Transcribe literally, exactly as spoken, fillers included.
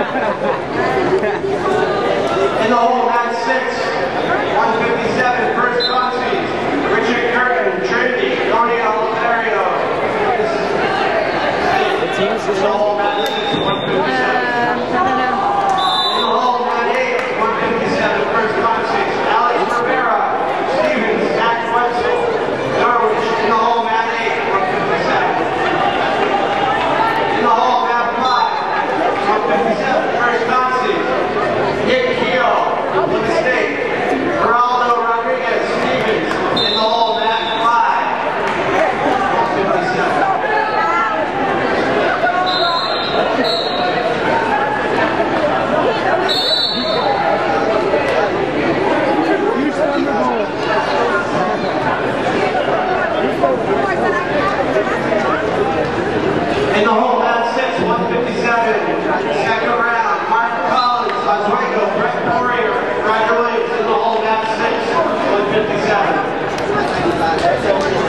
In the hole, nine six, one fifty-seven, first country, Richard Curtin, Trinity, Tony Oliverio. The teams In the hole, nine six, one fifty-seven. Uh, I don't know. In the hole, nine eight, one fifty-seven, first country, Alex Rivera, Stevens, Zach Wetzel, Norwich. In the hole, nine eight, one fifty-seven. In the hole, nine five, one fifty-seven, first country, Nick Keogh, Plymouth State, Geraldo Rodriguez, Stevens. In the hole, nine five, one fifty-seven. In the hole, nine six, one fifty-seven, second round, Mark Collins, Oswego, Brett Poirier, Roger Williams. In the hole, nine six, one fifty-seven.